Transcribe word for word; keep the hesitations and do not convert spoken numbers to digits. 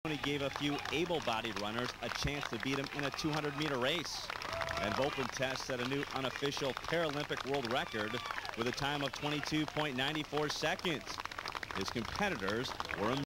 Tony gave a few able-bodied runners a chance to beat him in a two hundred meter race. And Volpentest set a new unofficial Paralympic world record with a time of twenty-two point nine four seconds. His competitors were